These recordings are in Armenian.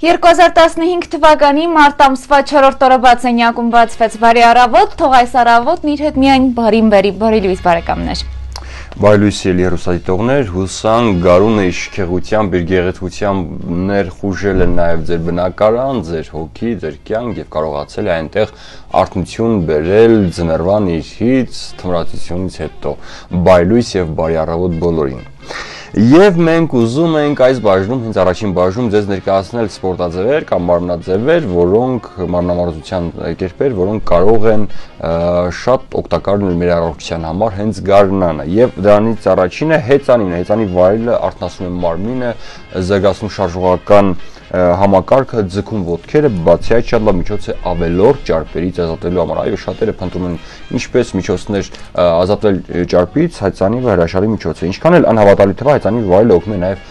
2015 թվականի մարտ ամսվա 4-րդ օրը բացենյակում բացվեց բարի առավոտ, թող այս առավոտն իր հետ միայն բարին բերի, բարի լույս բարեկամներ։ Բարի լույս հեռուստադիտողներ, հուսանք գարունը իր շքեղությամբ, իր գեղեցկությամբ ներխուժել է նաև ձեր բնակարան, ձեր հոգի, ձեր կյանք եւ կարողացել է այնտեղ արթնություն բերել ձմեռվան իրից, թմրացությունից հետո։ Բարի լույս եւ բարի առավոտ բոլորին։ Եվ մենք ուզում ենք այս բաժնում, հենց առաջին բաժնում ձեզ ներկայացնել սպորտաձևեր կամ մարմնաձևեր, որոնք մարմնամարզության կերպեր, որոնք կարող են շատ օգտակար լինել մեր առողջության համար հենց գարնանը։ Եվ դրանից առաջինը հեծանին է, հեծանի վայրը արթնացնում է մարմինը, զարգացնում շարժողական համակարգը, ձգում ոտքերը, բացի այդ շատ լավ միջոց է ավելորդ ճարպերից ազատելու համար։ Այո, շատերը փնտրում են ինչպես միջոցներ ազատվել ճարպից, հեծանիվը հրաշալի միջոց է։ Ինչքան էլ անհավատալի թվա, հեծանիվը վայելը օգնում է նաև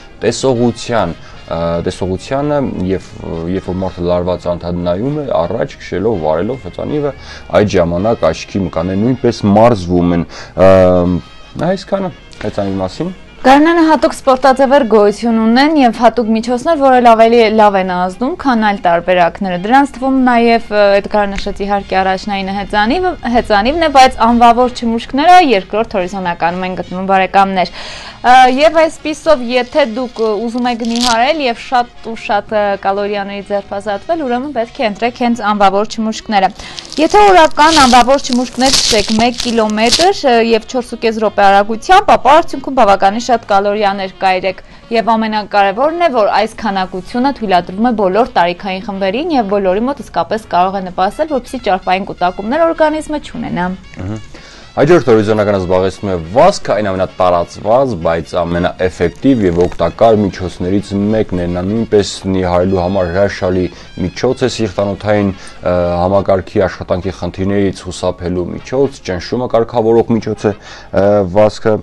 տեսողությանը եւ երբ որ մարդը լարված անդադնայում է, առաջ քշելով, վարելով հեծանիվը, այդ ժամանակ աչքի մկանները նույնպես մարզվում են։ Այսքանը հեծանիվի մասին։ Գարնանը հատուկ սպորտաձևեր գոյություն ունեն եւ հատուկ միջոցներ, որը ավելի լավ են ազդում, քան այլ տարբերակները։ Դրանց թվում նաեւ Էդգար նշեց իհարկե առաջնայինը հեծանիվն է, բայց անվավոր չմուշկները երկրորդ հորիզոնականում են գտնվում բարեկամներ։ Եվ այսպիսով, եթե դուք ուզում եք նիհարել եւ շատ կալորիաների ձերբազատվել, ուրեմն պետք է ընտրեք հենց անվավոր չմուշկները։ Եթե օրական անվավոր չմուշկներ քշեք 1 կիլոմետր եւ 4.5 րոպե արագությամբ, ապա արդյունքում բավականին շատ կալորիաներ կայրեք եւ ամենակարևորն է, որ այս քանակությունը թույլատրվում է բոլոր տարիքային խմբերին եւ բոլորի մոտ իսկապես կարող է նպաստել, որպեսզի ճարպային կուտակումներ օրգանիզմը չունենա։ Հաջորդ հորիզոնականը զբաղեցնում է վազքը, այն ամենատարածված, բայց ամենաէֆեկտիվ եւ օգտակար միջոցներից մեկն է։ Նա նույնպես նիհարելու համար հրաշալի միջոց է, սիրտանոթային համակարգի աշխատանքի խնդիրներից խուսափելու միջոց, ճնշումը կարգավորող միջոց է վազքը։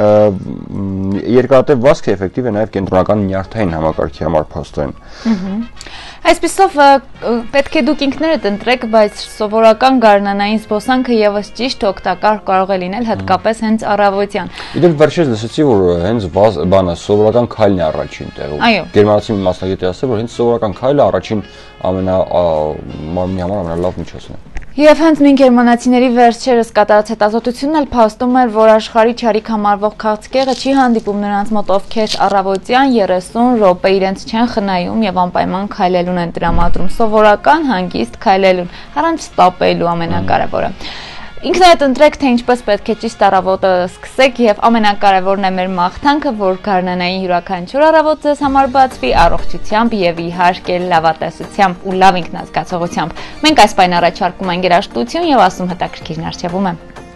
Երկարատև վազքը էֆեկտիվ է նաեւ կենտրոնական նյարդային համակարգի համար փաստորեն։ Այսպիսով պետք է դուք ինքներդ ընտրեք, բայց սովորական գարնանային զբոսանքը եւս ճիշտ օգտակար կարող է լինել հատկապես հենց առավոտյան։ Իդեպ վերջերս լսեցի, որ հենց սովորական քայլն է առաջին տեղում։ Գերմանացի մի մասնագետ է ասել, որ հենց սովորական քայլը առաջին մարմնի համար ամենալավ միջոցն է։ Եվ հենց նույն գերմանացիների վերջերս կատարած հետազոտությունն էլ փաստում էր, որ աշխարհի չարիք համարվող քաղցկեղը չի հանդիպում նրանց մոտ, ովքեր առավոտյան 30 րոպե իրենց չեն խնայում եւ անպայման քայլելուն են տրամադրում, սովորական հանգիստ քայլելուն, առանց ստապելու ամենակարևորը։ Ինքներդ ընտրեք, թե ինչպես պետք է ճիշտ առավոտը սկսեք եւ ամենակարևորն է մեր մաղթանքը, որ գարնանային յուրաքանչյուր առավոտ ձեզ համար բացվի առողջությամբ եւ իհարկե լավատեսությամբ ու լավ ինքնազգացողությամբ։ Մենք այս պայն առաջարկում ենք երաժշտություն եւ ասում հետաքրքիր ներշվում է։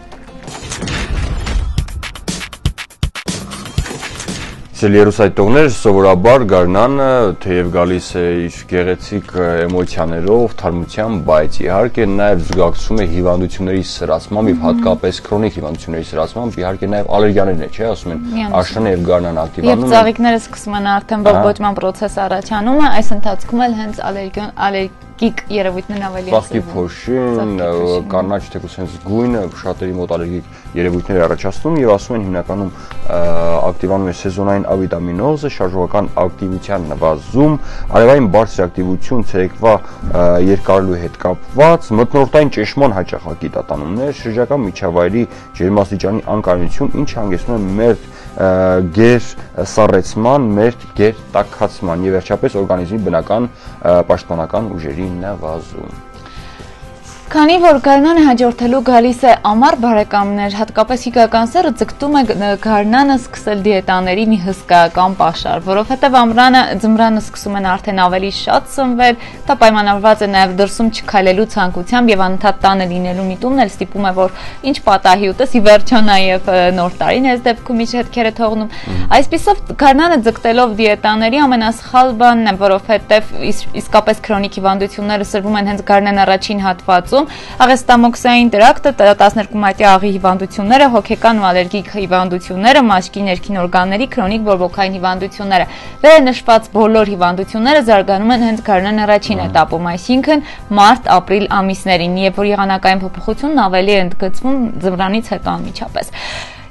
Սիրելի հեռուստադիտողներ, սովորաբար գարնանը թեև գալիս է իր գեղեցիկ էմոցիաներով, թարմությամբ, բայց իհարկե նաև զուգակցում է հիվանդությունների սրացմամբ եւ հատկապես քրոնիկ հիվանդությունների սրացմամբ, իհարկե նաև ալերգիաներն է, չէ՞, ասում են, աշնանը եւ գարնանը ակտիվանում են։ Եվ ծաղիկները սկսում են արդեն բողբոջման process առաջանում է, այս ընթացքում էլ հենց ալերգիկ երևույթներն ավելի ծաղկի փոշին, կանաչ թեկուզ հենց գույնը շատերի մոտ ալերգիկ երևույթներ առաջացնում եւ ասում են հիմնականում ակտիվանում է սեզոնային ավիտամինոզը, շարժողական ակտիվության նվազում, արևային բարձր ակտիվություն, ցերեկվա երկարելու հետ կապված, մթնոլորտային ճնշման հաճախակի տատանումներ, շրջակա միջավայրի ջերմաստիճանի անկայունություն, ինչը հանգեցնում է մեր գեր սառեցման, մեր գեր տաքացման եւ վերջապես օրգանիզմի բնական պաշտպանական ուժերի նվազում։ Քանի որ գարնանը հաջորդելու գալիս է ամառ բարեկամներ, հատկապես հիգական սեռը ձգտում է գարնանը սկսել դիետաների մի հսկայական պաշար, որովհետև ձմռանը սկսում են արդեն ավելի շատ սնվել, դա պայմանավորված է նաև դրսում չքայլելու ցանկությամբ եւ անընդհատ տանը լինելու միտումն էլ ստիպում է, որ ինչ պատահի ուտես, ի վերջո նաև նոր տարին այս դեպքում իր հետքերը թողնում։ Այսպիսով գարնանը ձգտելով դիետաների ամենասխալ բանն է, որովհետև իսկապես քրոնիկ հիվանդությունները սրվում են հենց գարնան առաջին հատվածում։ Աղեստամոքսային տրակտը, 12 մատյա աղի հիվանդությունները, հոգեկան ու ալերգիկ հիվանդությունները, մաշկի ներքին օրգանների քրոնիկ բորբոքային հիվանդությունները։ Վերնշված բոլոր հիվանդությունները զարգանում են հենց գարնան առաջին էտապում, այսինքն մարտ-ապրիլ ամիսներին, երբ որ եղանակային փոփոխությունն ավելի է ընդգծվում ձմռանից հետո անմիջապես։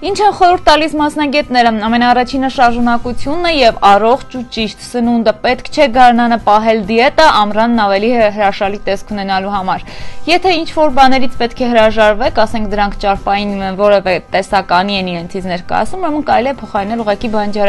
Ինչ են խորհուրդ տալիս մասնագետները, ամենաառաջինը շարժունակությունն է եւ առողջ ու ճիշտ սնունդը, պետք չէ գարնանը պահել դիետա ամռանն ավելի հրաշալի տեսք ունենալու համար։ Եթե ինչ-որ բաներից պետք է հրաժարվեք, ասենք դրանք ճարպային որևէ տեսականի են իրենցից ներկայացնում, ուրեմն կարելի է փոխարինել ուղղակի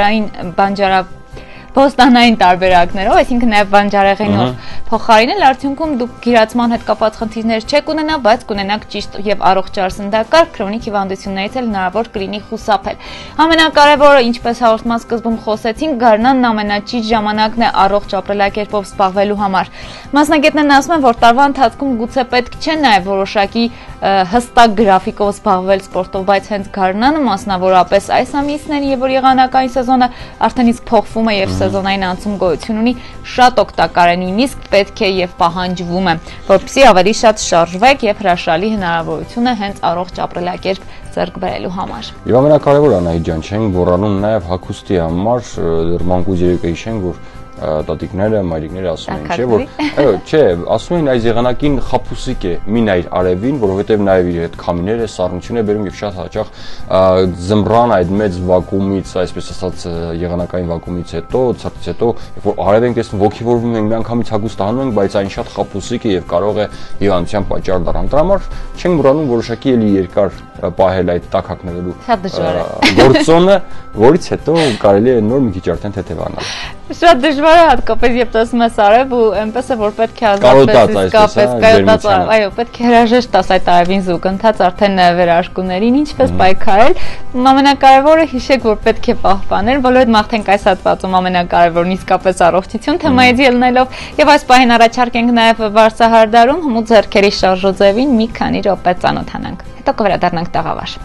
բոստանային տարբերակներով, այսինքն նաև բանջարեղենով փոխարինել, արդյունքում դուք գիրացման հետ կապված խնդիրներ չեք ունենա, բայց կունենաք ճիշտ եւ առողջ ջարսնդակարգ, քրոնիկ հիվանդություններից էլ հնարավոր կլինի խուսափել։ Ամենակարևորը, ինչպես հաղորդման սկզբում խոսեցինք, գարնանն ամենաճիշտ ժամանակն է առողջ ապրելակերպով զբաղվելու համար։ Մասնագետներն ասում են, որ տարվա ընթացքում գուցե պետք չէ նաև որոշակի հստակ գրաֆիկով զբաղվել սպորտով, բայց հենց գարնանը, մասնավորապես այս ամիսներին, եւ որ եղանակային սեզոնը արդեն իսկ փոխվում է եւ սեզոնային անցում գոյություն ունի, շատ օգտակար է, նույնիսկ պետք է եւ պահանջվում է, որպեսզի ավելի շատ շարժվեք եւ հրաշալի հնարավորություն է հենց առողջ ապրելակերպ ձեռք բերելու համար։ Եվ ամենակարևորը Անահիտ ջան, չենք մոռանում նաեւ հագուստի համար, դեռ մանկուց երեկը հիշենք, որ տատիկները, մայրիկները ասում են, չէ, որ այո, չէ, ասում են այս եղանակին խապուսիկ է, մի նայր արևին, որովհետև նաև իր հետ քամիները, սառնություն է բերում եւ շատ հաճախ ձմռան այդ մեծ վակուումից, այսպես ասած, եղանակային վակուումից հետո, ցրտից հետո, երբ որ արև ենք տեսնում, ոգևորվում ենք, միանգամից հագուստ անում ենք, բայց այն շատ խապուսիկ է եւ կարող է հիվանդության պատճառ դառնալ։ Դրա համար չենք մոռանում որոշակի էլի երկար պահել այդ տաքակներելու գործոնը, որից հետո կարելի է նոր մի քիչ արդեն թեթևանալ։ Շատ դժվար է հատկապես երբ տեսնում ես արև ու այնպես է որ պետք է ազատվես իսկապես կայոտած, այո, պետք է հրաժեշտ տաս այդ արևին զուգընթաց արդեն վերարկուներին, ինչպես պայքարել։ Ամենակարևորը հիշեք, որ պետք է պահպանել, բոլորդ մաղթենք այս հատվածում ամենակարևորն իսկապես առողջություն թեմայից ելնելով եւ այս պահին առաջարկենք նաեւ վարսահարդարում հմուտ ձեռքերի շարժուձևին մի քանի րոպե ծանոթանանք։ Հետո կվերադառնանք տաղավար։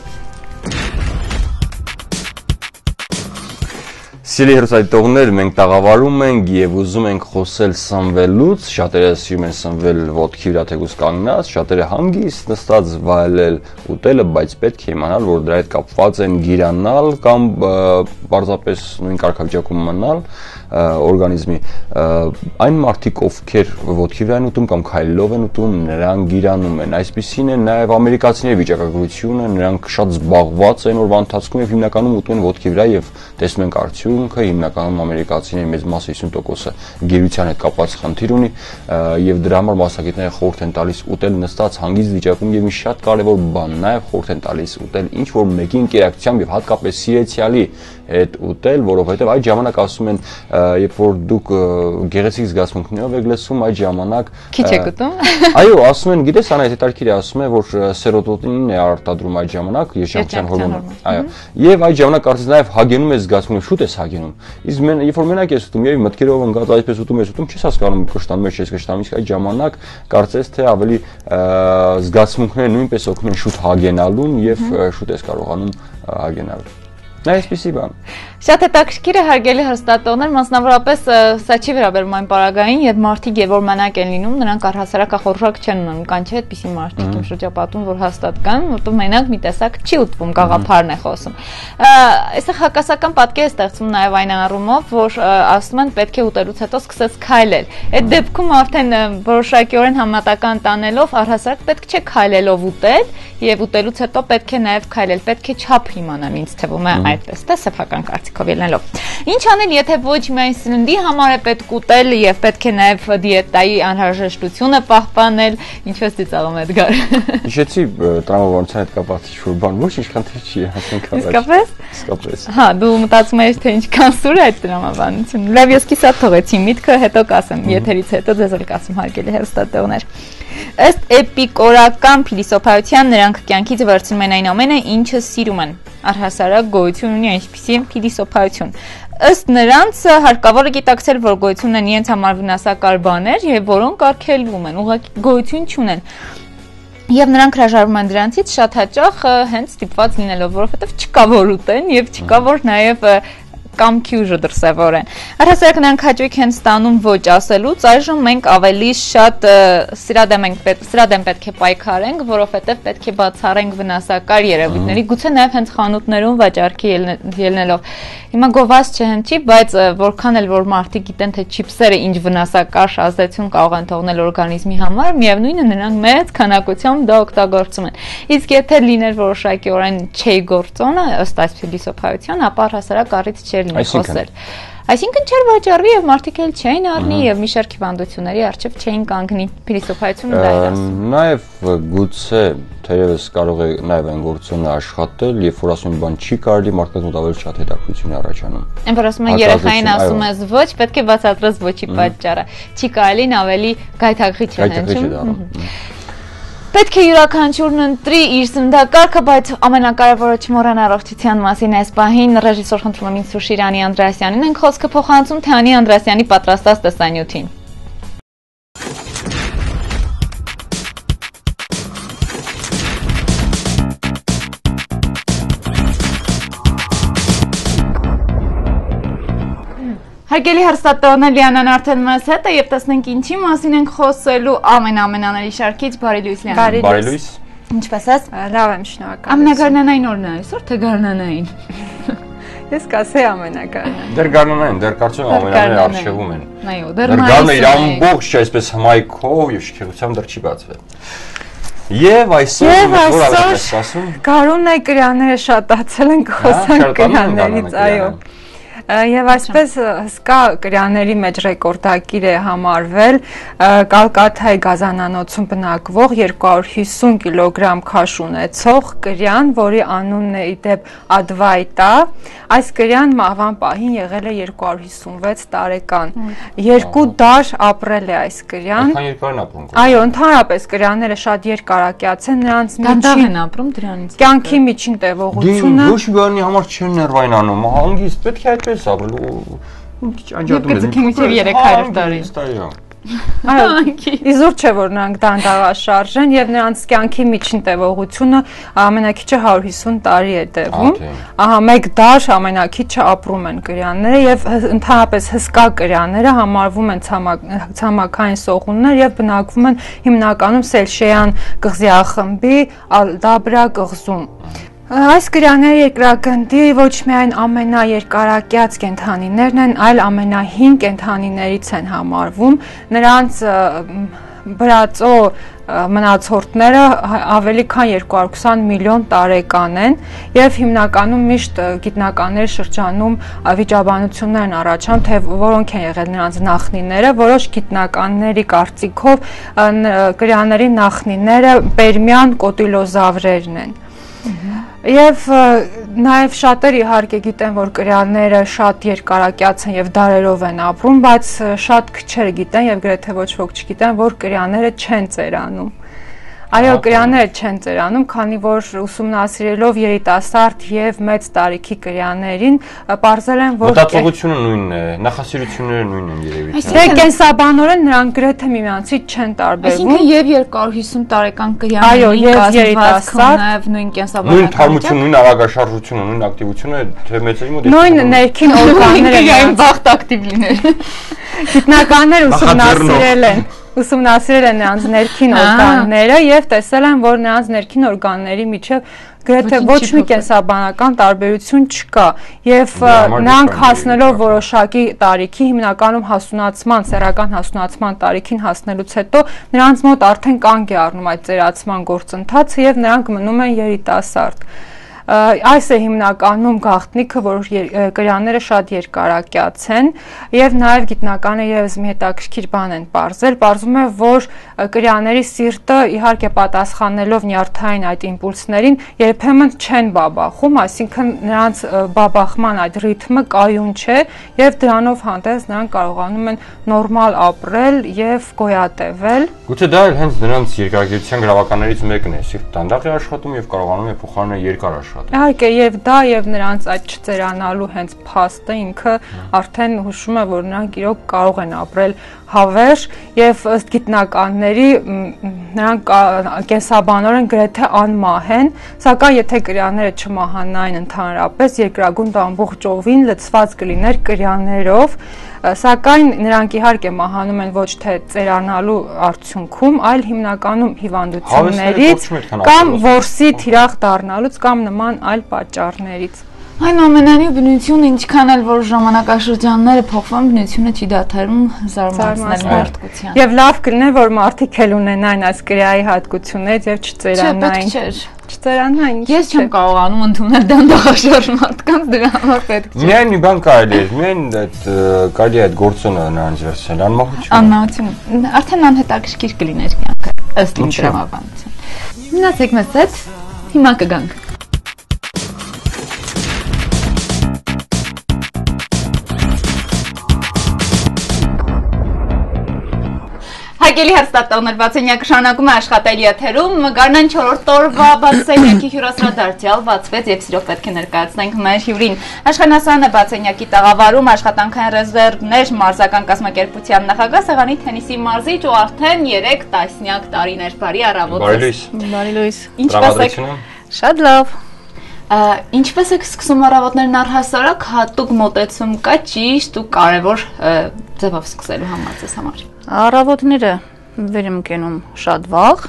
Սիրելի հեռուստադիտողներ, մենք տաղավարում ենք եւ ուզում ենք խոսել սնվելուց, շատերը սիրում են սնվել ոտքի վրա թեկուզ կանգնած, շատերը հանգիստ նստած վայելել ուտելը, բայց պետք է իմանալ, որ դրա հետ կապված են գիրանալ կամ պարզապես նույն կարգավիճակում մնալ օրգանիզմի այն մարդիկ, ովքեր ոտքի վրա են ուտում կամ քայլելով են ուտում, նրանք գիրանում են։ Այսպիսին է նաև ամերիկացիների վիճակագրությունը, նրանք շատ զբաղված են օրվա ընթացքում եւ հիմնականում ուտում են ոտքի վրա եւ տեսնում ենք արդյունքը, հիմնականում ամերիկացիների մեծ մասը 50%-ը գիրության հետ կապված խնդիր ունի եւ դրա համար մասնագետները խորհուրդ են տալիս ուտել նստած հանգիստ վիճակում եւ մի շատ կարեւոր բան նաեւ խորհուրդ են տալիս ուտել ինչ որ մեկի ինտերակցիայով եւ հատկապես սիրեցյալի հետ ուտել, որովհետեւ այդ ժամանակ ասում են, երբ որ դուք գեղեցիկ զգացմունքներով եք լսում, այդ ժամանակ քիչ եք ուտում։ Այո, ասում են, գիտես, Անահիտ, հետաքրքիր է, ասում է, որ սերոտոնինն է արտադրում այդ ժամանակ, երջանկության հորմոնը։ Այո։ Եվ այդ ժամանակ կարծես նաեւ հագենում ես զգացմունքը, շուտ ես հագենում։ Իսկ երբ որ մենակ ես ուտում, եւ մտքերով ընկած այսպես ուտում ես, չես հասկանում կշտանում ես, չես կշտանում, իսկ այդ ժամանակ կարծես թե ավելի զգացմունքները նույնպես օգնում են շուտ հագենալուն եւ շուտ ես կարողանում հագենալ։ Այսպեսի բան։ Շատ հետաքրքիր է հարգելի հեռուստատողներ, մասնավորապես սա չի վերաբերում այն պարագային, երբ մարդիկ եւ որ մենակ են լինում, նրանք առհասարակ խորհուրդ չեն ունենում, կան չէ այդպիսի մարդիկ իմ շրջապատում, որ հաստատ կան, որտեղ մենակ մի տեսակ չի ուտվում, գաղափարն է խոսում։ Այստեղ հակասական պատկեր է ստեղծում նաեւ այն առումով, որ ասում են պետք է ուտելուց հետո սկսես քայլել։ Այդ դեպքում արդեն որոշակիորեն համատական տանելով առհասարակ պետք չէ քայլելով ուտել եւ ուտելուց հետո պետք է նաեւ քայլել, պետք է չափ իմանալ, ինձ թվում է այդպես, դա սեփական կարծիքով ելնելով։ Ինչ անել, եթե ոչ միայն սննդի համար է պետք ուտել եւ պետք է նաեւ դիետայի անհրաժեշտությունը պահպանել, ինչպես ծիծաղում Էդգար։ Հիշեցի տրամաբանության հետ կապված ինչ-որ բան, ոչ ինչ խնդիր չի, ասենք առաջ։ Իսկապես։ Հա, դու մտածում ես թե ինչքան սուր է այդ տրամաբանությունը։ Լավ, ես կիսատ թողեցի միտքը, հետո կասեմ, եթերից հետո ձեզ էլ կասեմ հարգելի հեռուստատեղներ։ Ըստ էպիկորական փիլիսոփայության նրանք կյանքից վերցնում են այն ամենը, ինչը սիրում են։ Առհասարակ գոյություն ունի այնպիսի փիլիսոփայություն։ Ըստ նրանց հարկավոր է գիտակցել, որ գոյություն են իրենց համար վնասակար բաներ եւ որոնք արգելվում են, ուղղակի գոյություն չունեն։ Եվ նրանք հրաժարվում են դրանցից շատ հաճախ հենց ստիպված լինելով, որովհետեւ չկա որ ուտեն եւ չկա որ նաեւ կամքի ուժը դրսևորեն։ Առհասարակ նրանք հաճույք են ստանում ոչ ասելուց, այժմ մենք ավելի շատ սրադեմ պետք է պայքարենք, որովհետև պետք է բացառենք վնասակար երևույթների, գուցե նաև հենց խանութներում վաճառքի ելնելով։ Հիմա գովազ չհնչի, բայց որքան էլ որ մարդիկ գիտեն, թե չիփսերը ինչ վնասակար ազդեցություն կարող են թողնել օրգանիզմի համար, միևնույնն է նրանք մեծ քանակությամբ դա օգտագործում են։ Իսկ եթե լիներ որոշակիորեն չէ գործոնը, ըստ այս փիլիսոփայության, ապա առհասարակ առիթ չէր լինի խոսել։ Այսինքն չէր վաճառվի եւ մարդիկ էլ չէին առնի եւ մի շարք հիվանդությունների առջեւ չէին կանգնի։ Փիլիսոփայությունը դա էր ասում։ Նաեւ գուցե թերևս կարող է նաեւ այն գործոնը աշխատել, երբ որ ասում բան չի կարելի, մարդկանց մոտ ավելի շատ հետաքրքրություն է առաջանում։ Այն որ ասում են երեխային ասում ես ոչ, պետք է բացատրես ոչի պատճառը։ Չի կարելին ավելի գայթակղիչ է հնչում։ Պետք է յուրաքանչյուրն ընտրի իր սննդակարգը, բայց ամենակարևորը չմոռան առողջության մասին այս պահին ռեժիսոր խնդրում եմ ինձ Շիրանի Անդրեասյանին ենք խոսքը փոխանցում Թանի Անդրեասյանի պատրաստած տեսանյութին։ Հարգելի հեռուստատողներ, Լիանան արդեն մեզ հետ է եւ տեսնենք ինչի մասին ենք խոսելու ամենաների շարքից Բարի լույս Լիանա։ Բարի լույս։ Ինչպես ես։ Լավ եմ, շնորհակալ։ Ամենագարնանային օրն է այսօր, թե գարնանային։ Ես կասեի ամենագարնան։ Դեռ գարնանային, դեռ կարծում եմ ամենաները արշիվում են։ Այո, դեռ գարնանը իր ամբողջ այսպես հմայքով եւ շքեղությամբ դեռ չի բացվել։ Եվ այսօր որ ավելին ասում, գարունն է կրաները շատացել են խոսանք կրաներից, այո։ Եվ այսպես հսկա կրաների մեջ ռեկորդակիր է համարվել Կալկաթայի գազանանոցում բնակվող 250 կիլոգրամ քաշ ունեցող կրյան, որի անունն է իդեպ Ադվայտա։ Այս կրյան մահվան պահին եղել է 256 տարեկան։ 2 դար ապրել է այս կրյան։ Այնքան երկար են ապրում։ Այո, ընդհանրապես կրյաները շատ երկարակյաց են, նրանց միջին են ապրում դրանից։ Կյանքի միջին տևողությունը ոչ բանի համար չեն ներվայնանում, հանգիստ պետք է այդպես ապրելու քիչ անջատում են։ Գցենք մինչև 300 տարի։ Այո, իզուր չէ որ նրանք դանդաղաշարժ են եւ նրանց կյանքի միջին տևողությունը ամենակիչը 150 տարի է տևում։ Ահա մեկ դար ամենակիչը ապրում են կրյանները եւ ընդհանրապես հսկա կրյանները համարվում են ցամաքային սողուններ եւ բնակվում են հիմնականում Սելշեյան կղզիախմբի Ալդաբրա կղզում։ Այս կրյանների երկրագնդի ոչ միայն ամենաերկարակյաց կենդանիներն են, այլ ամենահին կենդանիներից են համարվում։ Նրանց բրածո մնացորդները ավելի քան 220 միլիոն տարեկան են եւ հիմնականում միշտ գիտնականների շրջանում վիճաբանություններ են առաջանում, թե որոնք են եղել նրանց նախնիները, որոշ գիտնականների կարծիքով կրյաների նախնիները պերմյան կոտիլոզավրերն են։ Եվ նաև շատերը իհարկե գիտեն, որ կրյանները շատ երկարակյաց են եւ դարերով են ապրում, բայց շատ քչերը գիտեն եւ գրեթե ոչ ոք չգիտեն, որ կրյանները չեն ծերանում։ Այո, կրյանները չեն ծերանում, քանի որ ուսումնասիրելով երիտասարդ եւ մեծ տարիքի կրյաներին, պարզել են, որ մտածողությունը նույնն է, նախասիրությունները նույնն են երևի։ Դե կենսաբանորեն նրանք գրեթե միմյանցից չեն տարբերվում։ Այսինքն եւ 250 տարեկան կրյանների այո, եւ երիտասարդ նաեւ նույն կենսաբանական նույն թարմությունը, նույն արագաշարժությունը, նույն ակտիվությունը, թե մեծերի մոտ նույն ներքին օրգանները են վաղտ ակտիվ լինել։ Գիտնականներ ուսումնասիրել են նրանց ներքին օրգանները եւ տեսել են, որ նրանց ներքին օրգանների միջև գրեթե ոչ մի կենսաբանական տարբերություն չկա եւ նրանք հասնելով որոշակի տարիքի հիմնականում հասունացման, սեռական հասունացման տարիքին հասնելուց հետո նրանց մոտ արդեն կանգ է առնում այդ ծերացման գործընթացը եւ նրանք մնում են երիտասարդ։ Այս է հիմնականում գաղտնիքը, որ կրյանները շատ երկարակյաց են եւ նաեւ գիտնականները եւս մի հետաքրքիր բան են պարզել, պարզում է, որ կրյաների սիրտը իհարկե պատասխանելով նյարդային այդ իմպուլսներին երբեմն չեն բաբախում, այսինքն նրանց բաբախման այդ ռիթմը կայուն չէ եւ դրանով հանդերձ նրանք կարողանում են նորմալ ապրել եւ գոյատևել։ Գուցե դա էլ հենց նրանց երկարակյացության գրավականներից մեկն է, սիրտ դանդաղ է աշխատում եւ կարողանում է փոխարինել երկար Իհարկե եւ դա եւ նրանց այդ չծերանալու հենց փաստը ինքը արդեն հուշում է, որ նրանք իրոք կարող են ապրել հավերժ եւ ըստ գիտնականների նրանք կենսաբանորեն գրեթե անմահ են, սակայն եթե կրյաները չմահանային ընդհանրապես, երկրագունդը ամբողջ օվին լցված կլիներ կրյաներով, սակայն նրանք իհարկե մահանում են ոչ թե ծերանալու արդյունքում, այլ հիմնականում հիվանդություններից կամ որսի թիրախ դառնալուց կամ նման այլ պատճառներից։ Այնուամենայնիվ բնությունը ինչքան էլ որ ժամանակաշրջանները փոխվում, բնությունը չի դադարում զարմացնել մարդկության։ Եվ լավ կլիներ, որ մարդիկ էլ ունենային այս կրայի հատկություններից եւ չծերանային։ Չծերանային։ Ես չեմ կարողանում ընդունել դանդաղաշարժ մարդկանց, դրա համար պետք չէ։ Միայն մի բան կարելի է, միայն այդ կարելի է այդ գործոնը նրանց վերցնել, անմահություն։ Անմահություն։ Արդեն անհետաքրքիր կլիներ կյանքը, ըստ իմ դրամաբանության։ Մնացեք մեզ հետ, հիմա կգանք։ Հարգելի հեռուստատողներ, 60-յակը շարունակում է աշխատել եթերում, Գարնան 4-րդ օրվա բացասենյակի հյուրասրադարձյալ 66 եւ սիրով պետք է ներկայացնենք մեր հյուրին։ Աշխանասարանը բացասենյակի տաղավարում աշխատանքային ռեզերվներ մարզական կազմակերպության նախագահ Սեղանի թենիսի մարզիչ ու արդեն 3 տասնյակ տարիներ։ Բարի առավոտ։ Բարի լույս։ Ինչպես եք։ Շատ լավ։ Ինչպես եք սկսում առավոտներն առհասարակ հատուկ մոտեցում կա ճիշտ ու կարևոր ձևով սկսելու համար ձեզ համար։ Առավոտները վեր եմ կենում շատ վաղ,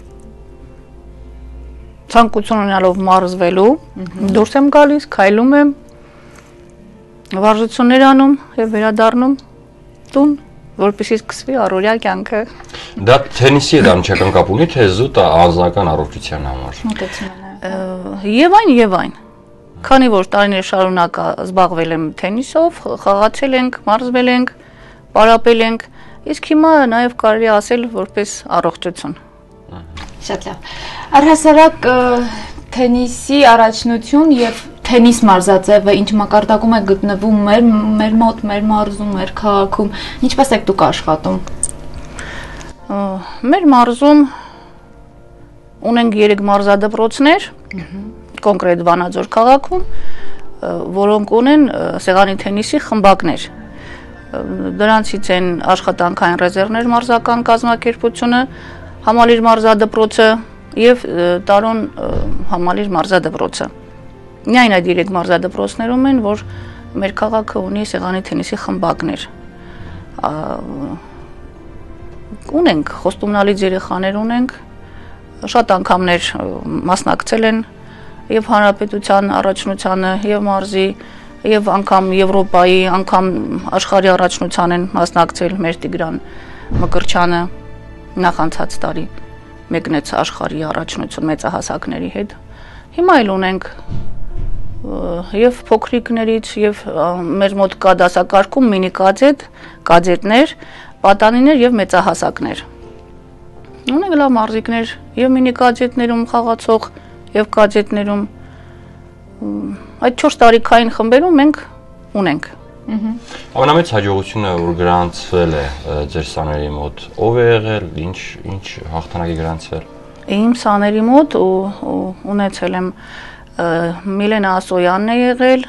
ցանկություն ունենալով մարզվելու, դուրս եմ գալիս, քայլում եմ, վարժություններ անում եւ վերադառնում տուն, որպեսզի սկսվի առօրյա կյանքը։ Դա թենիսի հետ անմիջական կապ ունի, թե զուտ առանձնական առողջության համար։ Մոտեցումը։ Եվ այն։ Քանի որ տարիներ շարունակ զբաղվել եմ թենիսով, խաղացել ենք, մարզվել ենք, պարապել ենք, իսկ հիմա նաև կարելի ասել որպես առողջություն։ Շատ լավ։ Առհասարակ թենիսի առաջնություն եւ թենիս մարզաձևը ինչ մակարդակում է գտնվում մեր մոտ, մեր մարզում, մեր քաղաքում, ինչպես եք դուք աշխատում։ Մեր մարզում ունենք 3 մարզադպրոցներ, կոնկրետ Վանաձոր քաղաքում, որոնք ունեն սեղանի թենիսի խմբակներ։ Դրանցից են աշխատանքային ռեզերվներ մարզական կազմակերպությունը, Համալիր մարզադպրոցը եւ Տարոն Համալիր մարզադպրոցը։ Միայն այդ 3 մարզադպրոցներում են, որ մեր քաղաքը ունի սեղանի թենիսի խմբակներ։ Ունենք խոստումնալից երեխաներ ունենք, շատ անգամներ մասնակցել են եւ հանրապետության առաջնությանը եւ մարզի եւ անգամ Եվրոպայի, անգամ աշխարհի առաջնության են մասնակցել մեր Տիգրան Մկրչյանը նախանցած տարի մեկնեց աշխարհի առաջնություն մեծահասակների հետ։ Հիմա էլ ունենք եւ փոքրիկներից եւ մեր մոտ կա դասակարգում մինի կադետներ, պատանիներ եւ մեծահասակներ։ Ունենք լավ մարզիկներ եւ մինի կադետներում խաղացող եւ կադետներում այդ 4 տարիքային խմբերում մենք ունենք։ Ամենամեծ հաջողությունը որ գրանցվել է ձեր սաների մոտ, ով է եղել, ինչ հաղթանակի գրանցվել։ Իմ սաների մոտ ունեցել եմ Միլենա Ասոյանն է եղել,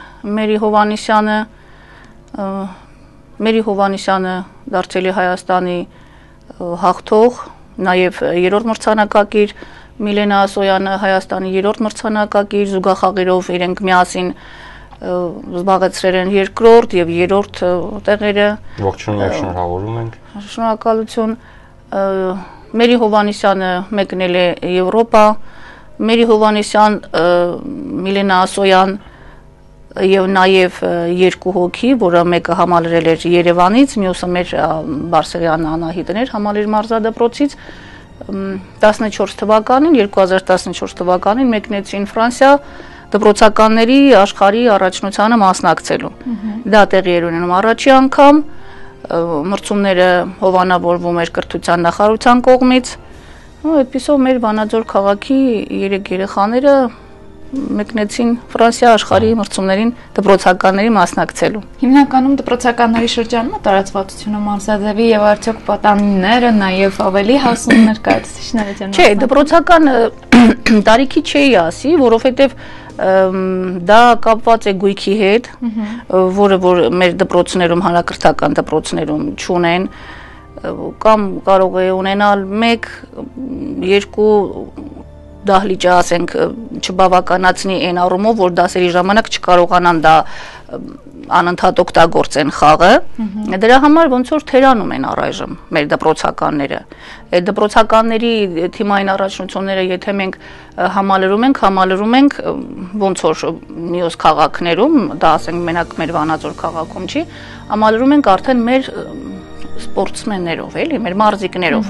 Մերի Հովանիսյանը դարձել է Հայաստանի հաղթող, նաև 3-րդ մրցանակակիր, Միլենա Ասոյանը Հայաստանի 3-րդ մրցանակակիր, զուգախաղերով իրենք միասին զբաղեցրել են 2-րդ եւ 3-րդ տեղերը։ Ողջունում եւ շնորհավորում ենք։ Շնորհակալություն։ Մերի Հովանիսյանը մեկնել է Եվրոպա, Մերի Հովանիսյան, Միլենա Ասոյան եւ նաեւ 2 հոգի, որը մեկը համալրել էր Երևանից, մյուսը մեր Բարսեղյան Անահիտն էր համալիր մարզադպրոցից 14 թվականին, 2014 թվականին մեկնեցին Ֆրանսիա դպրոցականների աշխարհի առաջնությանը մասնակցելու։ Դա տեղի էր ունենում առաջի անգամ, մրցումները հովանավորվում էր կրթության նախարարության կողմից։ Այդպիսով մեր Վանաձոր քաղաքի 3 երեխաները մեկնեցին Ֆրանսիա աշխարհի մրցումներին դպրոցականների մասնակցելու։ Հիմնականում դպրոցականների շրջանում տարածվածությունը մարզաձևի եւ արդյոք պատանիները նաեւ ավելի հասուն ներկայացուցիչները ջան։ Չէ, դպրոցական տարիքի չէի ասի, որովհետեւ դա կապված է գույքի հետ, որը որ մեր դպրոցներում հանրակրթական դպրոցներում չունեն, կամ կարող է ունենալ 1-2 դահլիճ, ասենք, չբավականացնի այն առումով, որ դասերի ժամանակ չկարողանան դա անընդհատ օգտագործեն խաղը, դրա համար ոնց որ թերանում են առայժմ մեր դպրոցականները։ Այդ դպրոցականների թիմային առաջնությունները, եթե մենք համալրում ենք ոնց որ մյուս քաղաքներում, դա ասենք մենակ մեր Վանաձոր քաղաքում չի, համալրում ենք արդեն մեր սպորտսմեններով, էլի, մեր մարզիկներով։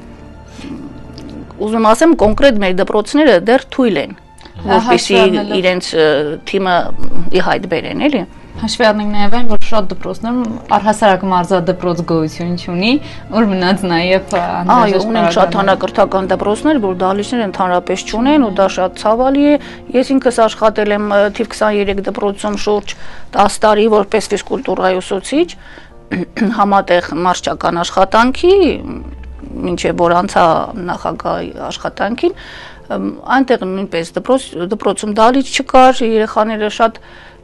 Ուզում ասեմ, կոնկրետ մեր դպրոցները դեռ թույլ են, որպեսզի իրենց թիմը ի հայտ բերեն, էլի։ Հաշվի առնենք նաև այն, որ շատ դպրոցներում առհասարակ մարզադպրոց գոյություն չունի, որ մնաց նաև անհրաժեշտ ունեն շատ հանրակրթական դպրոցներ, որ դահլիճներ ընդհանրապես չունեն ու դա շատ ցավալի է։ Ես ինքս աշխատել եմ թիվ 23 դպրոցում շուրջ 10 տարի որպես ֆիզկուլտուրայի ուսուցիչ, համատեղ մարզչական աշխատանքի, մինչև որ անցա նախագահի աշխատանքին, այնտեղ նույնպես դպրոցում դահլիճ չկար, երեխաները շատ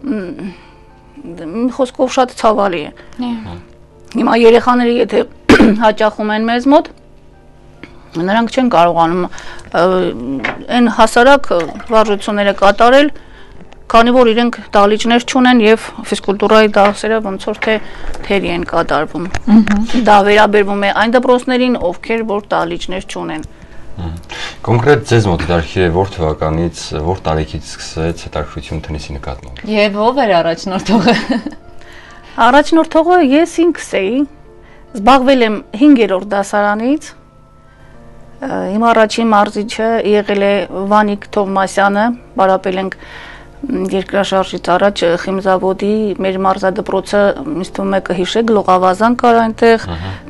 խոսքով շատ ցավալի է։ Հիմա երեխաները եթե հաճախում են մեզ մոտ, նրանք չեն կարողանում այն հասարակ վարժությունները կատարել, քանի որ իրենք դահլիճներ չունեն եւ ֆիզկուլտուրայի դասերը ոնց որ թե թերի են կատարվում։ Դա վերաբերվում է այն դպրոցներին, ովքեր որ դահլիճներ չունեն։ Կոնկրետ ձեզ մոտ հետաքրքիր է որ թվականից, որ տարիքից սկսեց հետաքրքրություն թենիսի նկատմամբ։ Եվ ով էր առաջնորդողը։ Առաջնորդողը ես ինքս էի, զբաղվել եմ 5-րդ դասարանից, իմ առաջին մարզիչը եղել է Վանիկ Թովմասյանը, բարապել ենք երկրաշարժից առաջ Խիմզավոդի մեր մարզադպրոցը, ինձ թվում է կհիշեք, Լողավազան կար այնտեղ,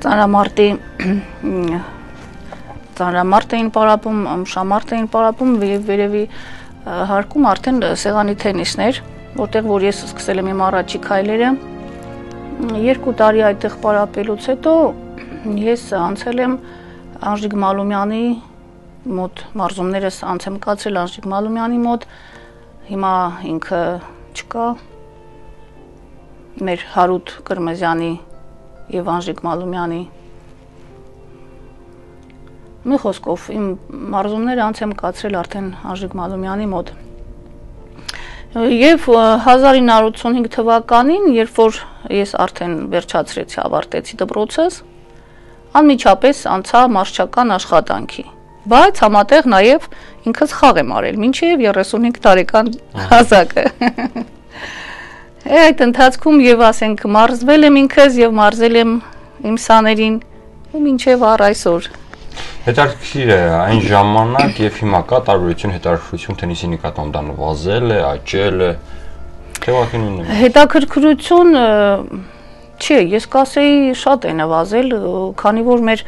ծանրամարտ էին պարապում, շամարտ էին պարապում եւ վերևի հարկում արդեն սեղանի թենիսներ, որտեղ որ ես սկսել եմ իմ առաջի քայլերը 2 տարի այդտեղ պարապելուց հետո ես անցել եմ Անժիկ Մալումյանի մոտ, մարզումներս անց եմ կացրել Անժիկ Մալումյանի մոտ, հիմա ինքը չկա, մեր Հարութ Կրմեզյանի եւ Անժիկ Մալումյանի մի խոսքով իմ մարզումները անց եմ կացրել արդեն Անժիկ Մալումյանի մոտ։ Եվ 1985 թվականին, երբ որ ես արդեն վերջացրեցի, ավարտեցի դպրոցս, անմիջապես անցա մարզչական աշխատանքի, բայց համատեղ նաև ինքս խաղ եմ արել, մինչև 35 տարեկան հասակը։ Այդ ընթացքում եւ ասենք մարզվել եմ ինքս եւ մարզել եմ իմ սաներին ու մինչև առ այսօր։ Հետաքրքիր է այն ժամանակ եւ հիմա կա տարբերություն հետաքրքրություն թենիսի նկատմամբ, դա նվազել է, աճել է, թե ուղղակի նույնն է։ Հետաքրքրություն չէ, ես կասեի շատ է նվազել, քանի որ մեր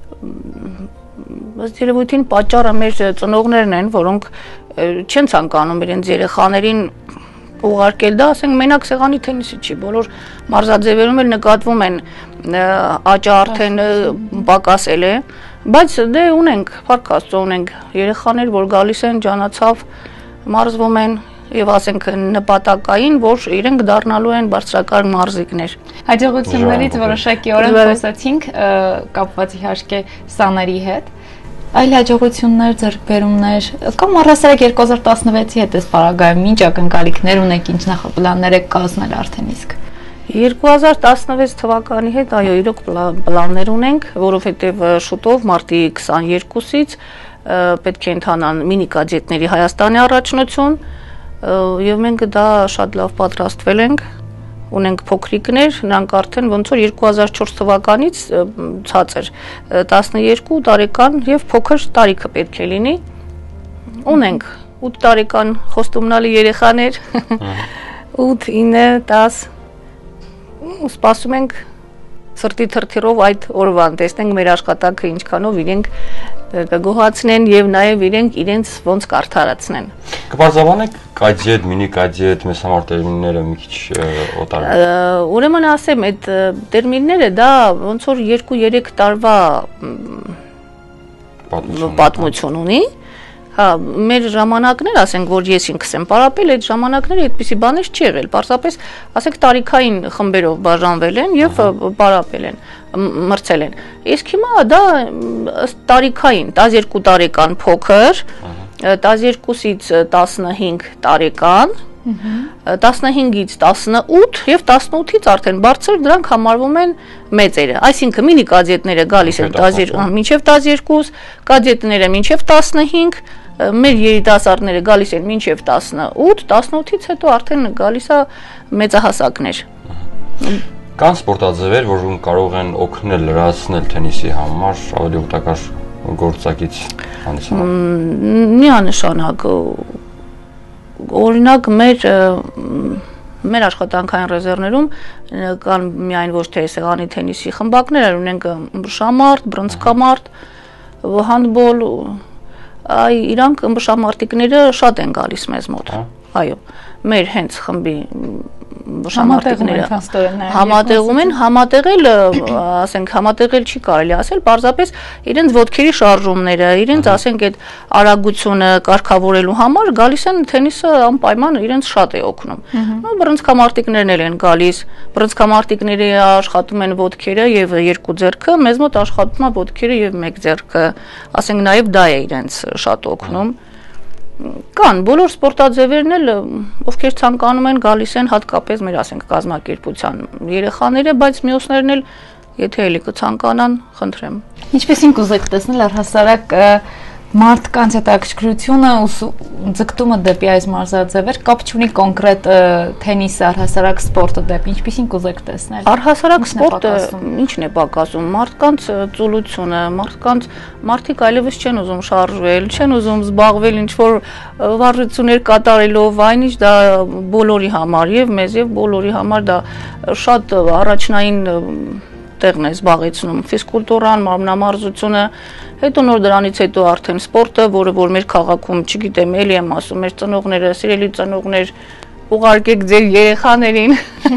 ըստ երևույթին պատճառը մեր ծնողներն են, որոնք չեն ցանկանում իրենց երեխաներին ուղարկել, դա ասենք մենակ սեղանի թենիսի չի, բոլոր մարզաձևերում էլ նկատվում են աճը արդեն պակասել է, բայց դե ունենք, փառք Աստծո ունենք երեխաներ, որ գալիս են ջանացավ, մարզվում են եւ ասենք նպատակային, որ իրենք դառնալու են բարձրակարգ մարզիկներ։ Հաջողություններից որոշակի օրենք խոսացինք, կապված իհարկե սաների հետ, այլ հաջողություններ, ձեռքբերումներ, կամ առհասարակ 2016-ի հետ էս պարագայում ինչ ակնկալիքներ ունեք, ինչ նախապլաններ եք կազմել արդեն իսկ։ 2016 թվականի հետ այո իրոք պլաններ ունենք, որովհետև շուտով մարտի 22-ից պետք է ընթանան մինի կադետների Հայաստանի առաջնություն եւ մենք դա շատ լավ պատրաստվել ենք, ունենք փոքրիկներ, նրանք արդեն ոնց որ 2004 թվականից ցածր 12 տարեկան եւ փոքր տարիքը պետք է լինի։ Ունենք 8 տարեկան խոստումնալի երեխաներ, 8, 9, 10 սպասում ենք սրտի թրթիրով այդ օրվան, տեսնենք մեր աշխատանքը ինչքանով իրենք կգոհացնեն եւ նաեւ իրենց ոնց կարդարացնեն։ Կբարձրաբանեք կադետ, մինի կադետ, մեծ համար տերմինները մի քիչ օտար։ Ուրեմն ասեմ, այդ տերմինները դա ոնց որ 2-3 տարվա պատմություն ունի, Հա, մեր ժամանակներ, ասենք, որ ես ինքս եմ պարապել, այդ ժամանակները այդպիսի բաներ չի եղել։ Պարզապես, ասենք, տարիքային խմբերով բաժանվել են եւ պարապել են, մրցել են։ Իսկ հիմա դա տարիքային, 12 տարեկան փոքր, 12-ից 15 տարեկան, 15-ից 18 եւ 18-ից արդեն բարձր դրանք համարվում են մեծերը։ Այսինքն մինի կադետները գալիս են մինչեւ 12, կադետները մինչեւ 15, մեր երիտասարդները գալիս են մինչեւ 18, 18-ից հետո արդեն գալիս է մեծահասակներ։ Կան սպորտաձևեր, որոնք կարող են օգնել լրացնել թենիսի համար ավելի օգտակար գործակից հանդիսանալ։ Միանշանակ օրինակ մեր աշխատանքային ռեզերվներում կան միայն ոչ թե սեղանի թենիսի խմբակներ, այլ ունենք ըմբշամարտ, բռնցքամարտ, հանդբոլ, իրանք ըմբշամարտիկները շատ են գալիս մեզ մոտ։ Այո, մեր հենց խմբի Համատեղում են, համատեղել, ասենք, համատեղել չի կարելի ասել, պարզապես իրենց ոտքերի շարժումները, իրենց, ասենք, այդ արագությունը կարգավորելու համար գալիս են թենիսը անպայման իրենց շատ է օգնում։ Բռնցքամարտիկներն էլ են գալիս, բռնցքամարտիկները աշխատում են ոտքերը եւ երկու ձեռքը, մեզ մոտ աշխատում է ոտքերը եւ մեկ ձեռքը, ասենք, նաեւ դա է իրենց շատ օգնում։ Կան բոլոր սպորտաձևերն էլ, ովքեր ցանկանում են, գալիս են հատկապես մեր, ասենք, կազմակերպության երեխաները, բայց մյուսներն էլ, եթե էլի կցանկանան, խնդրեմ։ Ինչպես կուզեք տեսնել առհասարակ մարդկանց հետաքրքրությունը ձգտումը դեպի այս մարզաձևեր կապ չունի կոնկրետ թենիսը, առհասարակ սպորտը դեպի ինչպեսին կուզեք տեսնել։ Առհասարակ սպորտը ինչն է պակասում, մարդկանց ծուլությունը, մարդիկ այլևս չեն ուզում շարժվել, չեն ուզում զբաղվել ինչ-որ վարժություններ կատարելով, այնինչ դա բոլորի համար եւ մեզ եւ բոլորի համար դա շատ առաջնային տեղն է զբաղեցնում, ֆիզկուլտուրան, մարմնամարզությունը, հետո նոր դրանից հետո արդեն սպորտը, որը որ մեր քաղաքում, չգիտեմ, էլի եմ ասում, մեր ծնողները, սիրելի ծնողներ, ուղարկեք ձեր երեխաներին։